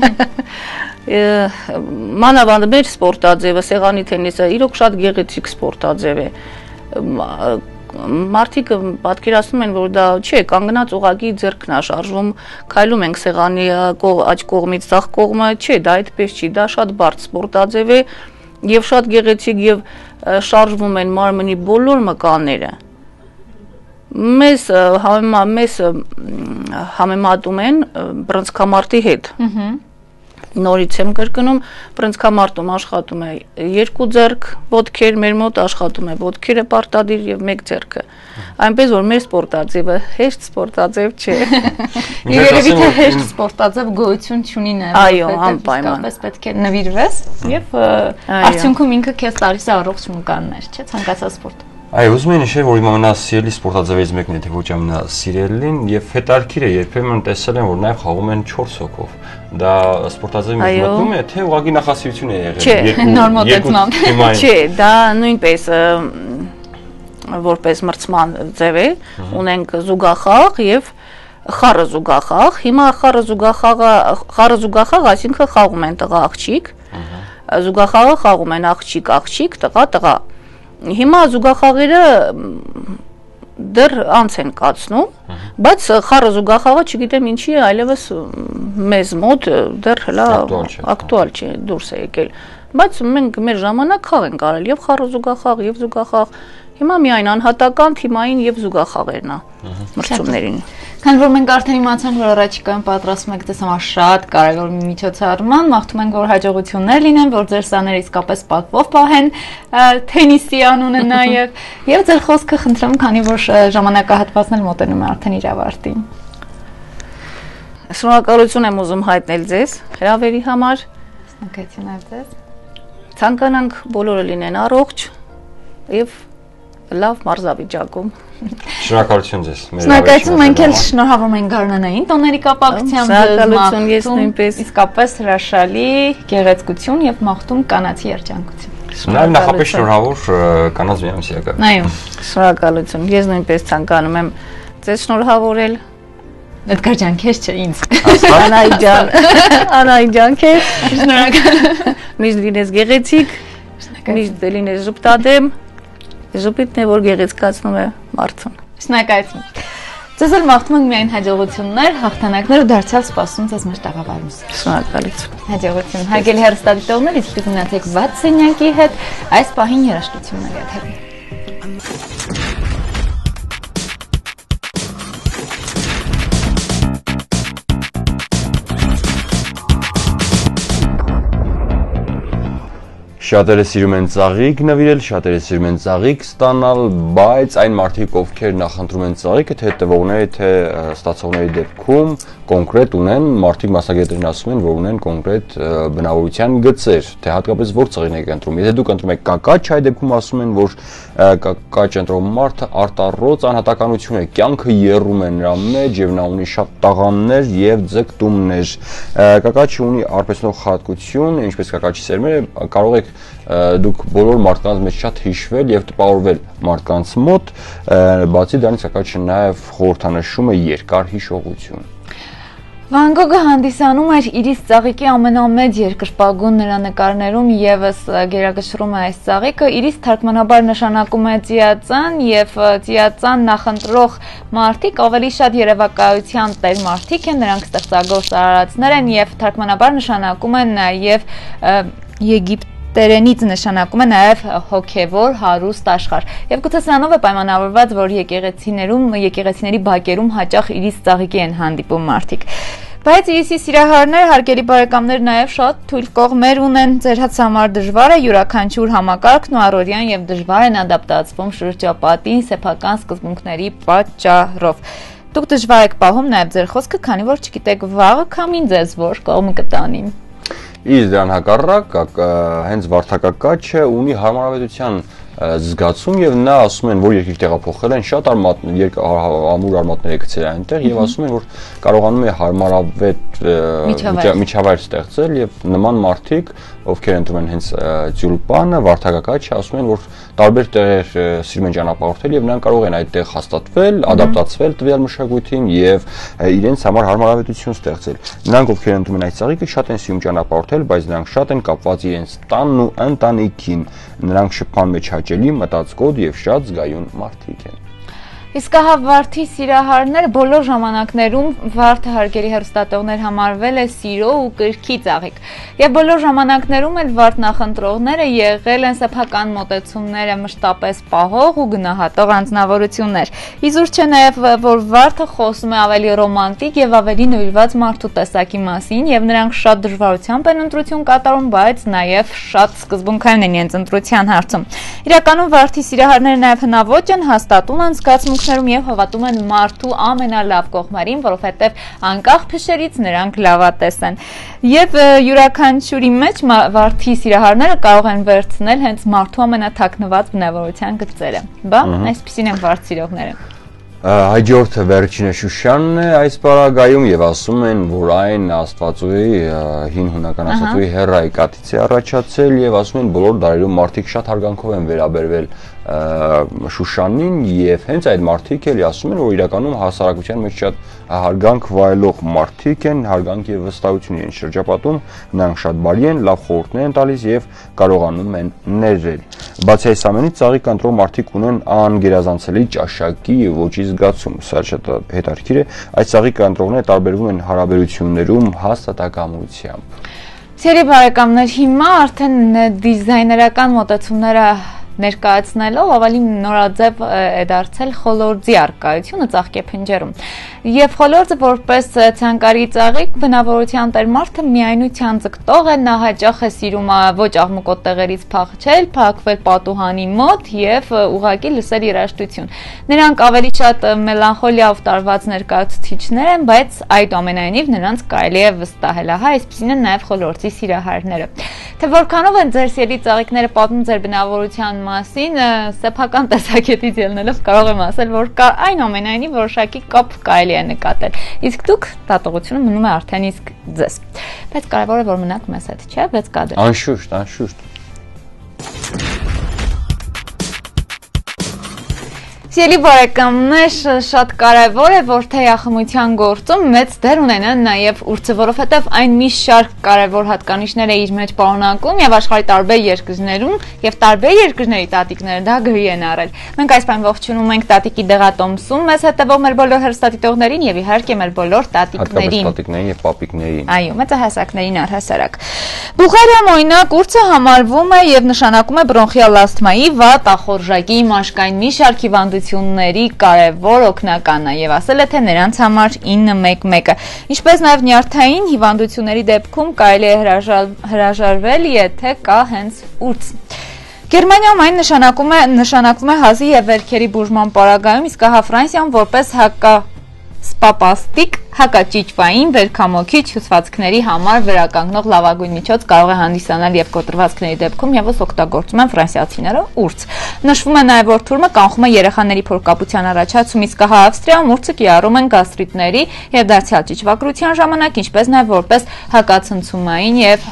Մանավանդ մեր սպորտաձևը, սեղանի թենիսը, իրոք շատ գեղեցիկ սպորտաձև է։ Մարդիկ պատկերացնում են, որ դա չէ, կանգնած ուղղակի ձեռքն է շարժվում, քայլում ենք սեղանի աջ կողմից ձախ կողմը, չէ, դա այդպես չի, դա շատ բարդ սպորտաձև է եւ շատ գեղեցիկ եւ շարժվում են մարմնի բոլոր մկանները։ Մեզ համեմատում են բռնցքամարտի հետ։ Նորից եմ կրկնում, բռնցքամարտում աշխատում է երկու ձեռք, ոտքեր, մեր մոտ աշխատում է ոտքերը պարտադիր եւ մեկ ձեռքը։ Այնպես որ մեր սպորտաձևը հեշտ սպորտաձև չէ։ Երևի թե հեշտ սպորտաձև գոյություն չունի նաեւ։ Այո, անպայման։ Այսպես պետք է նվիրվես եւ արդյունքում ինքը քեզ տալիս է առողջ մկաններ, չէ՞, ցանկացած սպորտ։ Այո, ուզում եմ նշել, որ իմ ամենասիրելի սպորտաձևերից մեկն է, թե ոչ ամենասիրելին, եւ հետարքիր է, երբեմն տեսել եմ, որ նաեւ խաղում են 4 հոգով։ Դա սպորտաձևի մտնում է, թե ուղղակի նախասիրություն է եղել նոր մոտեցման։ Չէ, դա նույնպես որպես մրցման ձև է, ունենք զուգախաղ եւ խառը զուգախաղ։ Հիմա խառը զուգախաղ, այսինքն խաղում են տղա աղջիկ, զուգախաղը խաղում են աղջիկ, տղա։ Հիմա զուգախաղերը դեռ անց են կացնում, բայց խառը զուգախաղը չգիտեմ ինչի է այլևս մեզ մոտ դեռ հլա ակտուալ չի, դուրս է եկել, բայց մենք մեր ժամանակ խաղ ենք արել եւ խառը զուգախաղ եւ զուգախաղ, հիմա միայն անհատական թիմային եւ զուգախաղերն է մրցումներին։ Քանի որ մենք արդեն իմացանք, որ առաջիկայում պատրաստում եք դες համար շատ կարևոր միջոցառման, մաղթում ենք, որ հաջողություններ լինեն, որ ձեր սաները իսկապես պատվով պահեն թենիսի անունը նաև, եւ ձեր խոսքը խնդրեմ, քանի որ ժամանակահատվածն էլ մոտենում է արդեն իր ավարտին։ Շնորհակալություն եմ ուզում հայտնել ձեզ հրավերի համար։ Շնորհակալություն ձեզ։ Ցանկանանք բոլորը լինեն առողջ եւ լավ մարզավիճակում։ Շնորհակալություն ձեզ։ Շնորհակալություն, մենք էլ շնորհավորում ենք Գառնանային տոների կապակցությամբ։ Շնորհակալություն, ես նույնպես։ Իսկապես հրաշալի գեղեցկություն եւ մաղթում կանացի երջանկություն։ Նաեւ նախապես շնորհավոր կանանց միամսյակը։ Այո։ Շնորհակալություն։ Ես նույնպես ցանկանում եմ ձեզ շնորհավորել։ Էդգար ջան, քեզ չէ ինձ։ Անահիտ ջան, քեզ։ Շնորհակալ։ Միշտ լինես գեղեցիկ, միշտ լինես ժպտադեմ։ Ժպիտն է, որ գեղեցկացնում է մարդուն։ Շնորհակալություն։ Ձեզ էլ մաղթում ենք միայն հաջողություններ, հաղթանակներ ու դարձյալ սպասում ձեզ մեր տաղավարում։ Շնորհակալություն։ Հաջողություն։ Հարգելի հեռուստադիտողներ, իսկ դուք մնացեք Վատ Սենյակի հետ, այս պահին երաժշտություններ եթերում։ Շատերը սիրում են ծաղիկ նվիրել, շատերը սիրում են ծաղիկ ստանալ, բայց այն մարդիկ, ովքեր նախընտրում են ծաղիկը, թե տվողների, թե ստացողների դեպքում կոնկրետ ունեն, մարդիկ մասնագետներն ասում են, որ ունեն կոնկրետ բնավորության գծեր, թե հատկապես որ ծաղիկն եք ընտրում։ Եթե դուք ընտրում եք կակաչ, այդ դեպքում ասում են, որ կակաչ ընտրող մարդը արտառոց անհատականություն է, կյանքը եռում է նրա մեջ եւ նա ունի շատ տաղանդներ եւ ձգտումներ։ Կակաչը ունի արբեցնող խատկություն, ինչպես կակաչի սերմերը, կարող եք դուք բոլոր մարդկանց մեջ շատ հիշվել եւ տպավորվել մարդկանց մոտ, բացի դրանից կակաչը նաեւ խորհրդանշում է երկար հիշողություն։ Վան Գոգը հանդիսանում էր իրից ծաղիկի ամենամեծ երկրպագուն նրա նկարներում եւս գերակշռում է այս ծաղիկը, իրից թարգմանաբար նշանակում է ծիածան եւ ծիածան նախընտրող մարդիկ ավելի շատ երևակայության տեր մարդիկ են, նրանք ստեղծագործ արարածներ են եւ թարգմանաբար նշանակում են նաեւ Եգիպտերենից նշանակում է նաև հոգևոր հարուստ աշխարհ։ Եվ գուցե սրանով է պայմանավորված, որ եկեղեցիների բակերում հաճախ իրից ծաղիկի են հանդիպում մարդիկ։ Բայց իրիսի սիրահարներ, հարգելի բարեկամներ, նաև շատ թույլ կողմեր ունեն, ձեր համար դժվար է յուրաքանչյուր համակարգն ու առօրյան եւ դժվար են ադապտացվում շրջապատին սեփական սկզբունքների պատճառով։ Դուք դժվար եք պահում նաև ձեր խոսքը, քանի որ չգիտեք վաղը քամին ձեզ որ կողմը կտանի։ Իսկ դրան հակառակ, հենց վարդակակաչը ունի հարմարավետության զգացում եւ նա ասում են, որ երկիր տեղափոխել են, շատ ամուր արմատներ է գցել այնտեղ եւ ասում են, որ կարողանում է հարմարավետ միջավայր ստեղծել եւ նման մարդիկ, ովքեր ընտրում են հենց ձյուլպանը, վարդակակաչը, ասում են, որ տարբեր տեղեր սիրում են ճանապարհորդել եւ նրանք կարող են այդտեղ հաստատվել, ադապտացվել տվյալ մշակույթին եւ իրենց համար հարմարավետություն ստեղծել։ Նրանք, ովքեր ընտրում են այս ծաղիկը, շատ են սիրում ճանապարհորդել, բայց նրանք շատ են կապված իրենց տանն ու ընտանիքին։ Նրանք շփման մեջ հաճելի, մտածկոտ եւ շատ զգայուն մարդիկ են։ Իսկ ահա վարդի սիրահարները բոլոր ժամանակներում վարդը հարգելի հեռուստատողներ համարվել է սիրո ու կրքի ծաղիկ։ Եվ բոլոր ժամանակներում էլ վարդ նախընտրողները եղել են սեփական մոտեցումները մշտապես պահող ու գնահատող անձնավորություններ։ Իզուր չէ նաև, որ վարդը խոսում է ավելի ռոմանտիկ եւ ավելի նվիրված մարդու տեսակի մասին եւ նրանք շատ դժվարությամբ են ընտրություն կատարում, բայց նաև շատ սկզբունքային են իրենց ընտրության հարցում։ Իրականում վարդի սիրահարները նաև հնաոճ են, հաստատում են զգացմունքներում եւ հավատում են մարդու ամենալավ կողմերին, որովհետեւ անկախ փշերից նրանք լավատես են։ Եվ յուրաքանչյուրի մեջ վարդի սիրահարները կարող են վերցնել հենց մարդու ամենաթաքնված բնավորության գծերը։ Բա այսպեսին են վարդ սիրողները։ Հաջորդը Վերջինե Շուշյանն է այս պարագայում եւ ասում են, որ այն Աստվածուի հին հունական Աստվածուի հերրայի կաթից է առաջացել եւ ասում են բոլոր դարերում մարդիկ շատ հարգանքով են վերաբերվել Շուշանին եւ հենց այդ մարդիկ էլի ասում են, որ իրականում հասարակության մեջ շատ հարգանք վայելող մարդիկ են, հարգանք եւ վստահություն են շրջապատում, նրանք շատ բարի են, լավ խորհուրդներ են տալիս եւ կարողանում են ներել։ Բացի այս ամենից ծաղիկ ընտրող մարդիկ ունեն անգերազանցելի ճաշակի ոճի զգացում, սա շատ հետաքրքիր է։ Այս ծաղիկ ընտրողները տարբերվում են հարաբերություններում հաստատակամությամբ։ Սիրելի բարեկամներ, հիմա արդեն դիզայներական մոտեցումները ներկայացնելով ավելի նորաձև է դարձել խոլորձի առկայությունը ծաղկեփնջերում։ Եվ խոլորձը որպես ցանկարի ծաղիկ բնավորության տեր մարդը միայնության ձգտող է, նա հաճախ է սիրում ոչ աղմկոտ տեղերից փախչել, փակվել պատուհանի մոտ եւ ուղակի լսել երաժշտություն։ Նրանք ավելի շատ մելանխոլիայով տարված ներկայացուցիչներ են, բայց այդուամենայնիվ նրանց կարելի է վստահել։ Ահա այսպեսին են նաեւ խոլորձի սիրահարները։ Թե որքանով են ձեր սիրելի ծաղիկները պատմում ձեր բնավորության մասին, սեփական տեսակետից ելնելով կարող եմ ասել, որ այնուամենայնիվ որոշակի կապ կարելի է նկատել։ Իսկ դուք դատողությունը մնում է արդեն իսկ ձեզ։ Բայց կարևոր է որ մնաք մեզ հետ, չէ՞, բայց կադր։ Անշուշտ, անշուշտ։ Սիրելի բարեկամներ, շատ կարևոր է, որ թեյախմության գործում մեծ դեր ունենան նաև ուրցը, որովհետև այն մի շարք կարևոր հատկանիշներ է իր մեջ պարունակում եւ աշխարհի տարբեր երկրներում եւ տարբեր երկրների տատիկները դա գրի են առել։ Մենք այսպես ողջունում ենք Տատիկի դեղատոմսում մեզ հետևող մեր բոլոր հեռուստադիտողներին եւ իհարկե մեր բոլոր տատիկներին։ Տատիկներին եւ պապիկներին։ Այո, մեծահասակներին առհասարակ։ Բուլղարիայում օրինակ ուրցը համարվում է եւ նշանակում է բրոնխիալ ասթմայի վատ ախորժակի մաշկային մի շարք հիվանդությունների կարևոր օգնականն է եւ ասել է թե նրանց համար 911-ը։ Ինչպես նաեւ նյարդային հիվանդությունների դեպքում կարելի է հրաժարվել, եթե կա հենց ուրց։ Գերմանիայում այն նշանակվում է հազի եւ վերքերի բուժման պարագայում, իսկ հա Ֆրանսիայում որպես սպապաստիկ հակաճիճվային վերքամոքիչ հյուսվածքների համար վերականգնող լավագույն միջոց կարող է հանդիսանալ եւ կոտրվածքների դեպքում եւս օգտագործում են ֆրանսիացիները ուրց։ Նշվում է նաեւ որ թուրմը կանխում է երեխաների փորկապության առաջացում, իսկ հա Ավստրիայում ուրցը կիրառում են գաստրիտների եւ դարձյալ ճիճվագրության ժամանակ, ինչպես նաեւ որպես հակացնցումային եւ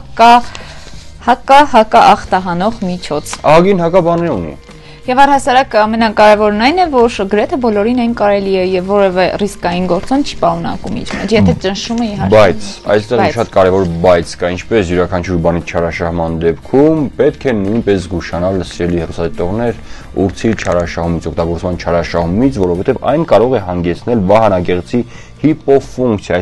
հակաախտահանող միջոց։ Ահագին հակաբաներ ունի։ Եվ առհասարակ ամենակարևորն այն է, որ գրեթե բոլորին այն կարելի է եւ որևէ ռիսկային գործոն չի պարունակում իր մեջ, եթե ճնշումը իհարկե։ Բայց այստեղ շատ կարևոր բայց կա, ինչպես յուրաքանչյուր բանի չարաշահման դեպքում պետք է նույնպես զգուշանալ սիրելի հեռուստադիտողներ ուրցի չարաշահումից, օգտագործման չարաշահումից, որովհետեւ այն կարող է հանգեցնել վահանագեղձի հիպոֆունկցիա,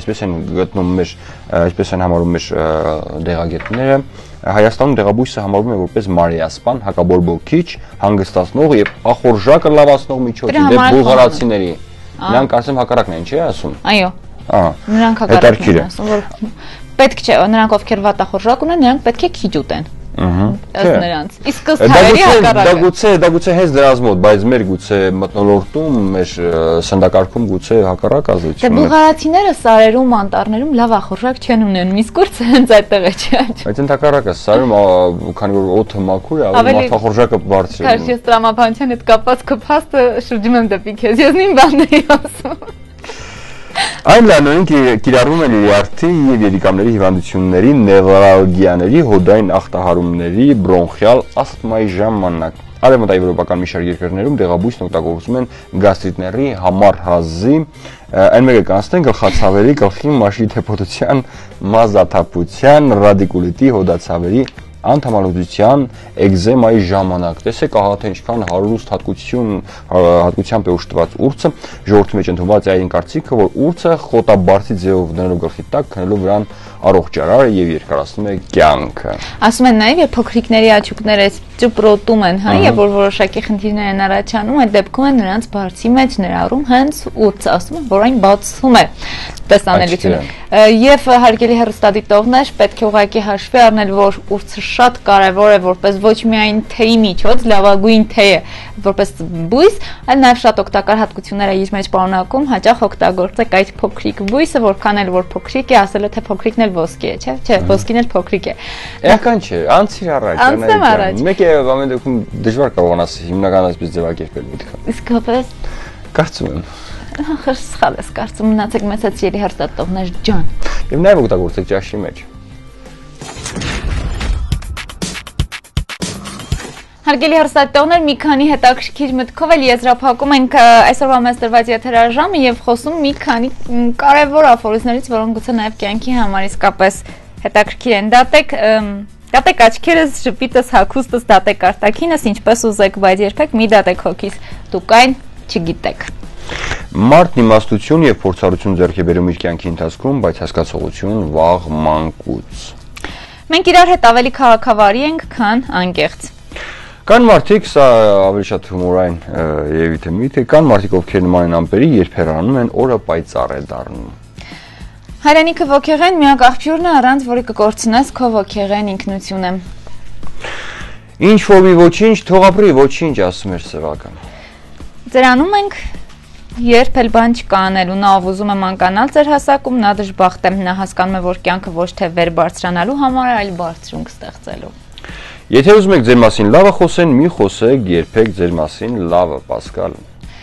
այսպես են համարում մեր դեղագետները։ Հայաստանում դեղաբույսը համարվում է որպես մարիասպան, հակաբորբոքիչ, հանգստացնող եւ ախորժակը լավացնող միջոց։ Դե բուլղարացիների նրանք ասեմ հակառակն են, չի ասում։ Այո։ Նրանք հակառակն են ասում, որ պետք չէ, նրանք ովքեր վատ ախորժակ ունեն, նրանք պետք է քիչ ուտեն։ Ըստ նրանց։ Իսկ ըստ հայերի հակառակը։ Դա գուցե հենց դրանց մոտ, բայց մեր գուցե մտնոլորտում, մեր սննդակարգում գուցե հակառակ ազդեցություն։ Դե բուլղարացիները սարերում, անտառներում լավ ախորժակ չեն ունենում, իսկ ուրցը հենց այդտեղ է չի աճում։ Բայց ընդհակառակը սարում, քանի որ օդը մաքուր է, ավելի ախորժակը բարձր է։ Քաշ ես տրամաբանության հետ կապված քո փաստը շրջում եմ դեպի քեզ, ես նույն բանն էի ասում։ Այն լանոին կիրառվում են լյարդի եւ երիկամների հիվանդությունների, նևրալգիաների, հոդային ախտահարումների, բրոնխիալ ասթմայի ժամանակ։ Արևմտաեվրոպական մի շարք երկրներում դեղաբույսն օգտագործում են գաստրիտների համար հազի, այն մեկը կանցնեն գլխացավերի, գլխի մաշի թեփոտության, մազաթափության, ռադիկուլիտի, հոդացավերի անդամալուծության, էկզեմայի ժամանակ։ Տեսեք, ահա թե ինչքան հարուստ հատկությամբ է ուշտված ուրցը, ժողովրդի մեջ ընդունված է այն կարծիքը, որ ուրցը խոտաբարձի ձևով դնելով գլխի տակ, քնելով վրան առողջարար եւ երկարացնում է կյանքը։ Ասում են նաեւ, երբ փոքրիկների աչուկները ճպրոտում են, հա, եւ որ որոշակի խնդիրներ են առաջանում, այդ դեպքում է նրանց բարձի մեջ ներառում հենց ուրցը, ասում են, որ այն բացում է տեսանելիությունը։ Եվ հարգելի հեռուստադիտողներ, պետք է ուղղակի հաշվի առնել, որ ուրցը շատ կարևոր է որպես ոչ միայն թեյի միջոց, լավագույն թեյ է, որպես բույս, այլ նաեւ շատ օգտակար հատկություններ է իր մեջ պարունակում, հաճախ օգտագործեք այդ փոքրիկ բույսը, որքան էլ որ փոքրիկ է, ասել է թե փոքրիկն էլ ոսկի է, չէ, ոսկին էլ փոքրիկ է։ Էական չէ, անցիր առաջ, անցեմ առաջ։ Մեկ է ամեն դեպքում դժվար կարողանաս հիմնական այսպես ձևակերպել միտքը։ Իսկապես կարծում եմ։ Ախր սխալ ես կարծում, մնացեք մեծ սիրելի հեռուստադիտողներ ջան։ Եվ նաև օգտագործեք ճաշի մեջ։ Հարգելի հեռուստադիտողներ, մի քանի հետաքրքիր մտքով էլ եզրափակում ենք այսօրվա մեզ տրված եթերաժամը եւ խոսում մի քանի կարևոր աֆորիզմներից, որոնք գուցե նաեւ կյանքի համար իսկապես հետաքրքիր են։ Դատեք աչքերս, ժպիտս, հագուստս, դատեք արտաքինս, ինչպես ուզեք, բայց երբեք մի դատեք հոգիս, դուք այն չգիտեք։ Մարդն իմաստություն եւ փորձառություն ձեռք է բերում իր կյանքի ընթացքում, բայց հասկացողություն վաղ մանկուց։ Մենք իրար հետ ավելի քաղաքավարի ենք, քան անկեղծ։ Կան մարդիկ, սա ավելի շատ հումորային երևի թե միթե, կան մարդիկ, ովքեր նման են ամպերի, երբ հեռանում են, օրը պայծառ է դառնում։ Հայրենիքը ոգեղեն միակ աղբյուրն է, առանց որի կկորցնես քո ոգեղեն ինքնությունը։ Ինչ ֆոբի ոչինչ, թող ապրի ոչինչ, ասում էր սևական։ Ձերանում ենք, երբ էլ բան չկա անելու, նա ով ուզում է մանկանալ ձեր հասակում, նա դժբախտ է, նա հասկանում է, որ կյանքը ոչ թե վեր բարձրանալու համար, այլ բարձրունք ստեղծելու։ Եթե ուզում եք ձեր մասին լավը խոսեն, մի խոսեք երբեք ձեր մասին լավը, Պասկալ։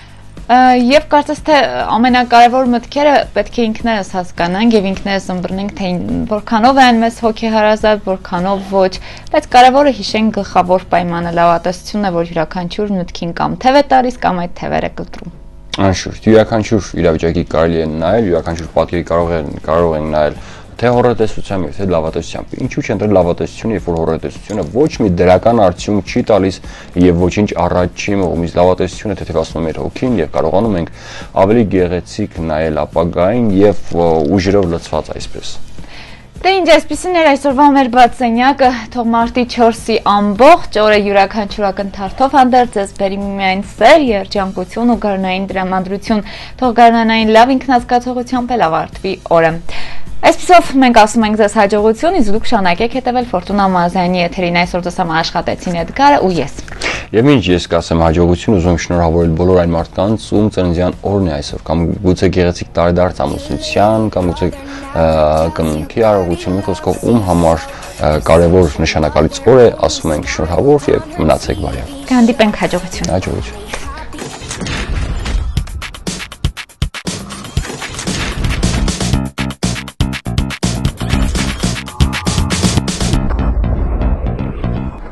Եվ կարծես թե ամենակարևոր մտքերը պետք է ինքներս հասկանանք եւ ինքներս ըմբռնենք, թե որքանով են մեզ հոգեհարազատ, որքանով ոչ, բայց կարևորը հիշենք գլխավոր պայմանը լավատեսությունն է, որ յուրաքանչյուր մտքին կամ թև է տալիս, կամ այդ թևերը կտրում։ Անշուշտ, յուրաքանչյուր իրավիճակի կարելի է նայել, յուրաքանչյուր պատկերի կարող են նայել թե հորատեսությամբ եւ թե լավատեսությամբ։ Ինչու՞ չէ ընտրել լավատեսությունը, երբ որ հորատեսությունը ոչ մի դրական արդյունք չի տալիս եւ ոչինչ առաջ չի մղում, իսկ լավատեսությունը թեթևացնում է հոգին եւ կարողանում ենք ավելի գեղեցիկ նայել ապագային եւ ուժերով լցված այսպես։ Դե ինչ, այսպեսին էր այսօրվա մեր բացենյակը, թող մարտի 4-ի ամբողջ օրը յուրաքանչյուր ակնթարթով հանդերձ ձեզ բերի միայն սեր, երջանկություն ու գարնային տրամադրություն, թող գարնանային լավ ինքնազգացողությամբ էլ ավարտվի օրը։ Այսպիսով մենք ասում ենք ձեզ հաջողություն, իսկ դուք շարունակեք հետևել Ֆորտունա Մազյանի եթերին, այսօր ձեզ համար աշխատեցին Էդգարը ու ես։ Եվ ինչ ես կասեմ հաջողություն, ուզում եմ շնորհավորել բոլոր այն մարդկանց, ում ծննդյան օրն է այսօր, կամ գուցե գեղեցիկ տարեդարձ ամուսնության, կամ գուցե կնքի արարողություն, մի խոսքով ում համար կարևոր նշանակալից օր է, ասում ենք շնորհավոր եւ մնացեք բարյավ։ Կհանդիպենք հաջողություն։ Հաջողություն։